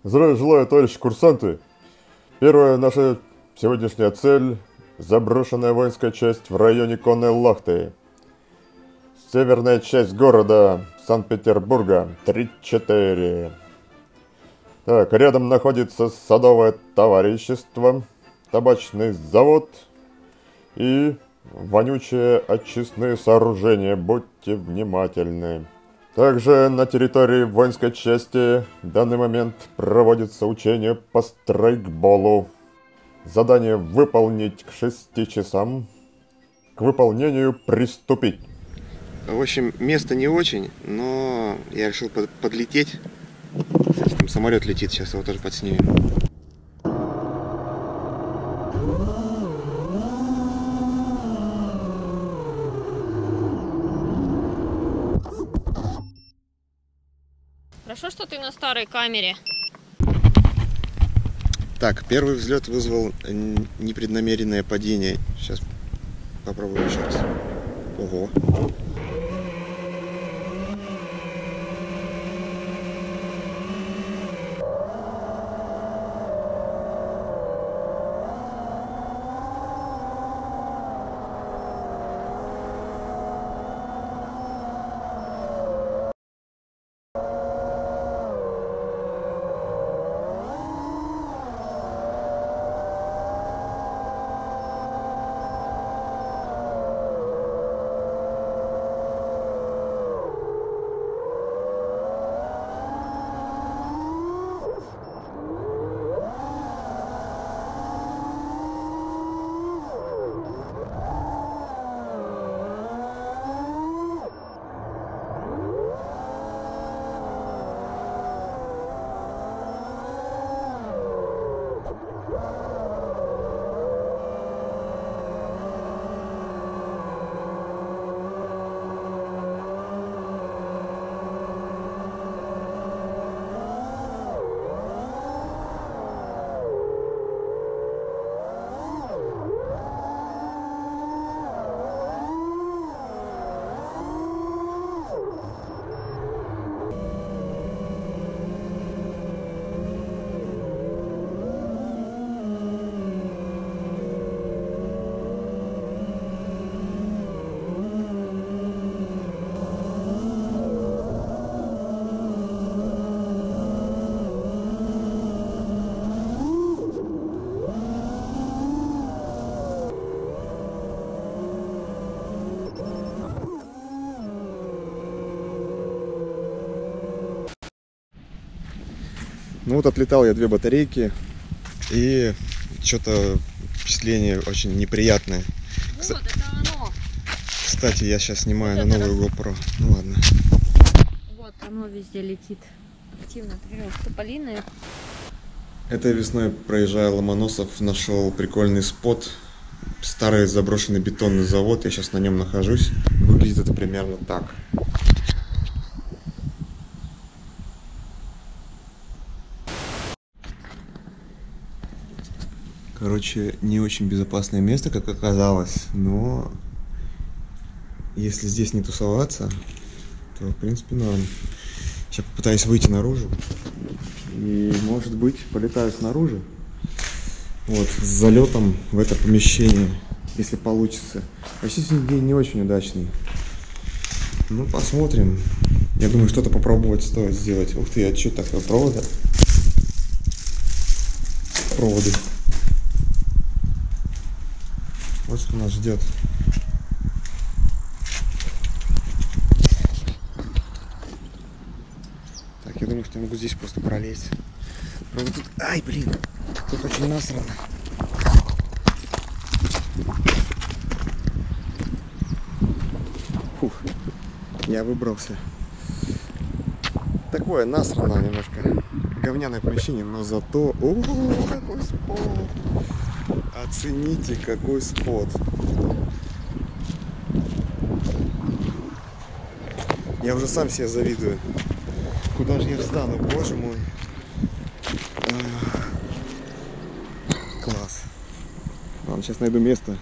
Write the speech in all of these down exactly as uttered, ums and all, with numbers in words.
Здравия желаю, товарищи курсанты! Первая наша сегодняшняя цель – заброшенная воинская часть в районе Конной Лахты. Северная часть города Санкт-Петербурга, тридцать четыре. Так, рядом находится садовое товарищество, табачный завод и вонючие очистные сооружения. Будьте внимательны. Также на территории воинской части в данный момент проводится учение по страйкболу. Задание выполнить к шести часам. К выполнению приступить. В общем, место не очень, но я решил под подлететь. Кстати, там самолет летит, сейчас его тоже подснимем. Хорошо, что ты на старой камере. Так, первый взлет вызвал непреднамеренное падение. Сейчас попробуем еще раз. Ого. Ну вот отлетал я две батарейки, и что-то впечатление очень неприятное. Вот, это оно. Кстати, я сейчас снимаю Вот на новую раз... GoPro. Ну ладно. Вот оно везде летит. Активно. Тополиные. Этой весной, проезжая Ломоносов, нашел прикольный спот. Старый заброшенный бетонный завод. Я сейчас на нем нахожусь. Выглядит это примерно так. Короче, не очень безопасное место, как оказалось, но если здесь не тусоваться, то в принципе норм. Сейчас попытаюсь выйти наружу и, может быть, полетаю снаружи, вот, с залетом в это помещение, если получится. Вообще сегодня день не очень удачный. Ну, посмотрим. Я думаю, что-то попробовать стоит сделать. Ух ты, а что такое, провода? Проводы. Вот что нас ждет. Так, я думаю, что я могу здесь просто пролезть. Правда тут... Ай, блин! Тут очень насрано. Фух. Я выбрался. Такое насрано немножко. Говняное помещение, но зато... О, какой спот! Оцените, какой спот. Я уже сам себе завидую. Куда же я встану, боже мой. Класс. Ладно, сейчас найду место.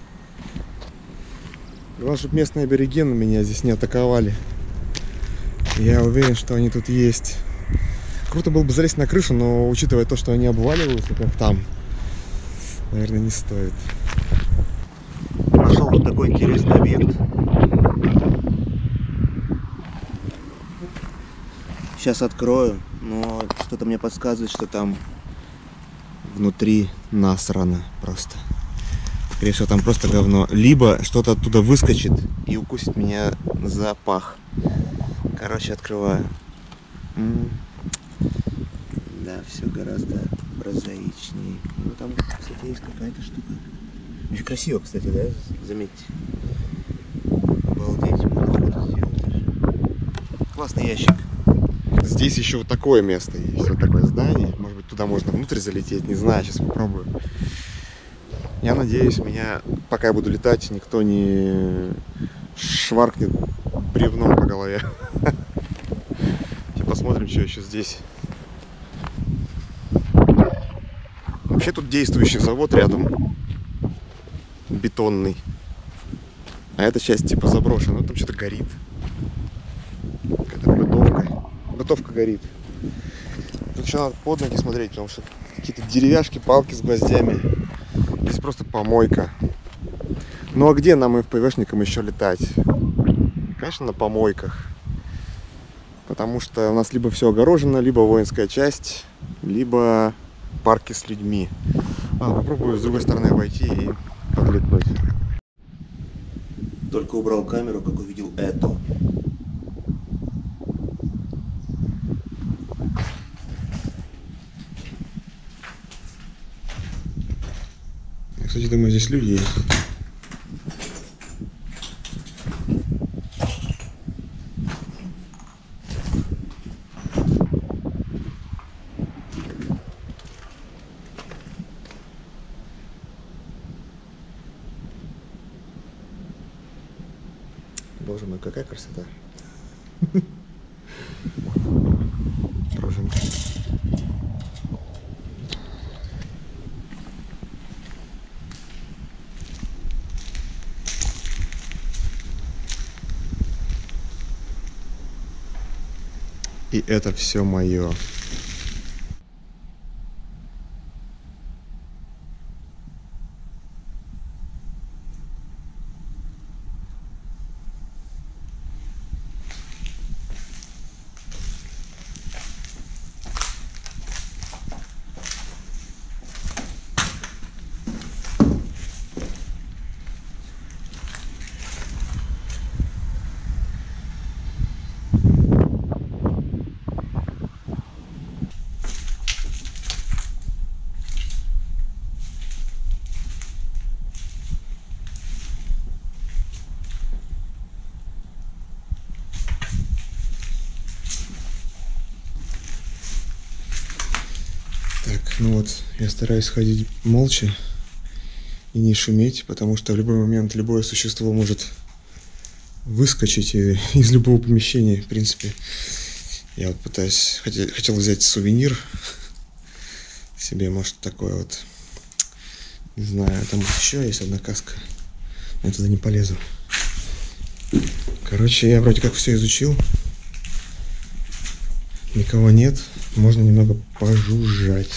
Главное, чтобы местные аборигены меня здесь не атаковали. Я уверен, что они тут есть. Круто было бы залезть на крышу, но учитывая то, что они обваливаются, как там, наверное, не стоит. Нашел вот такой интересный объект. Сейчас открою, но что-то мне подсказывает, что там внутри насрано просто. Скорее всего, там просто говно. Либо что-то оттуда выскочит и укусит меня за пах. Короче, открываю. М-м. Да, все гораздо прозаичнее. Ну там, кстати, есть какая-то штука. Очень красиво, кстати, да? Заметьте. Обалдеть, можно фото сделать. Классный ящик. Здесь еще вот такое место есть, вот такое здание. Может быть, туда можно внутрь залететь, не знаю, сейчас попробую. Я надеюсь, меня, пока я буду летать, никто не шваркнет бревном по голове. Сейчас посмотрим, что еще здесь. Вообще тут действующий завод рядом. Бетонный. А эта часть типа заброшена. Ну там что-то горит. Какая-то бытовка. Бытовка горит. Тут еще надо под ноги смотреть, потому что какие-то деревяшки, палки с гвоздями. Здесь просто помойка. Ну а где нам и в ПВшникам еще летать? Конечно, на помойках. Потому что у нас либо все огорожено, либо воинская часть, либо парки с людьми. А, попробую с другой стороны обойти и подлетнуть. Только убрал камеру, как увидел это. Я, кстати, думаю, здесь люди есть. Боже мой, какая красота. Пружинка. И это все мое. Так, ну вот, я стараюсь ходить молча и не шуметь, потому что в любой момент любое существо может выскочить из любого помещения, в принципе. Я вот пытаюсь, хотел, хотел взять сувенир себе, может, такой вот, не знаю, там еще есть одна каска, я туда не полезу. Короче, я вроде как все изучил, никого нет, можно немного пожужжать.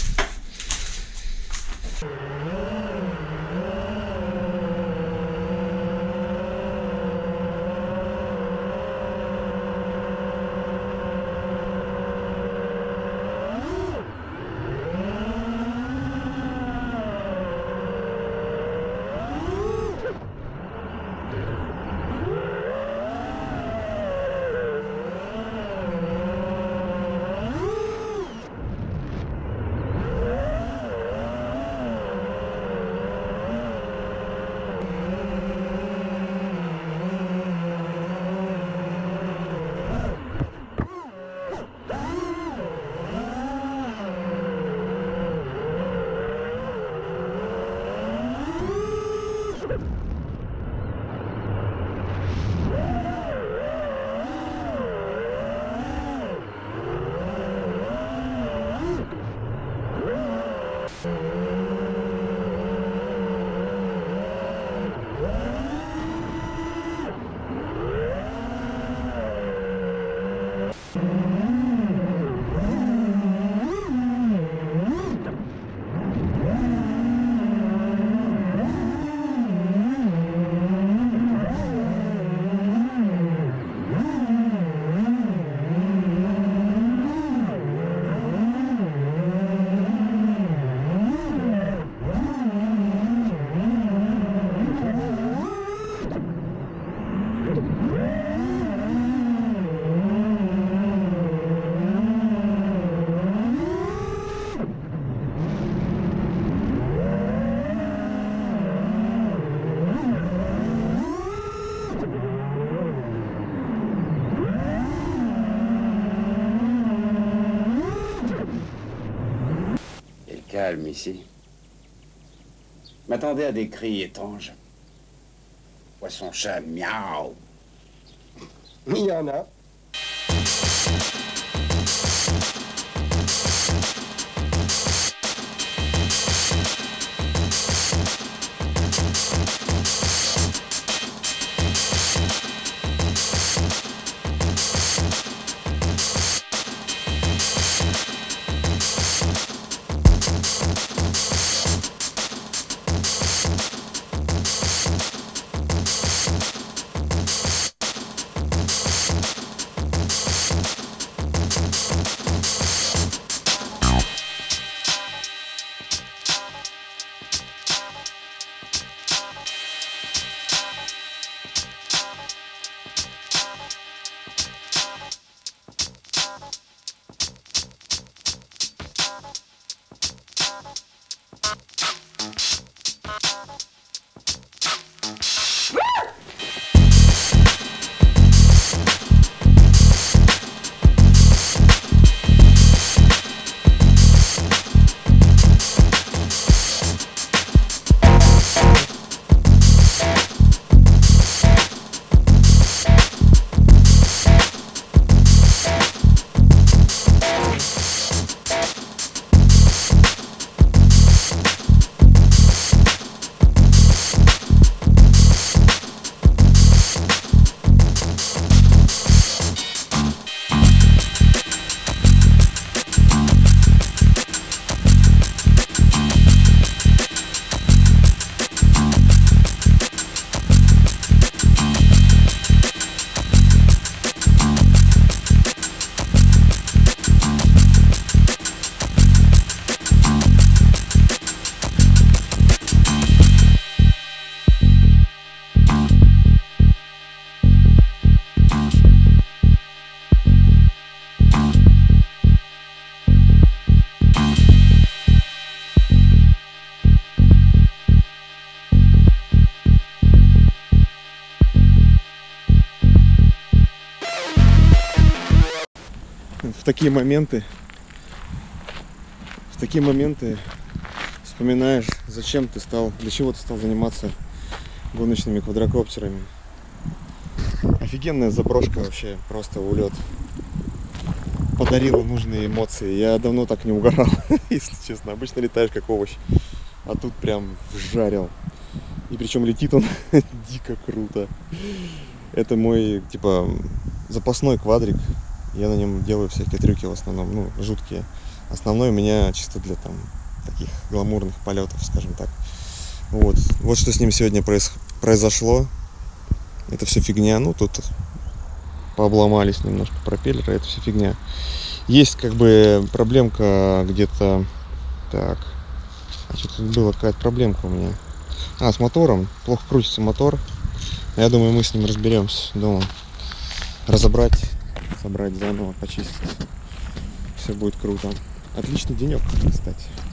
calme ici. M'attendais à des cris étranges. Poisson-chat, miaou. Il y en a. В такие моменты, в такие моменты вспоминаешь, зачем ты стал, для чего ты стал заниматься гоночными квадрокоптерами. Офигенная заброшка вообще, просто улет. Подарила нужные эмоции. Я давно так не угорал, если честно. Обычно летаешь как овощ, а тут прям вжарил. И причем летит он дико круто. Это мой, типа, запасной квадрик. Я на нем делаю всякие трюки в основном, ну, жуткие. Основной у меня чисто для там таких гламурных полетов, скажем так. Вот, вот что с ним сегодня проис... произошло. Это все фигня. Ну, тут пообломались немножко пропеллеры, это все фигня. Есть как бы проблемка где-то. Так, а что тут была какая-то проблемка у меня. А, с мотором. Плохо крутится мотор. Я думаю, мы с ним разберемся дома. Разобрать, собрать заново, почистить. Все будет круто. Отличный денек, кстати.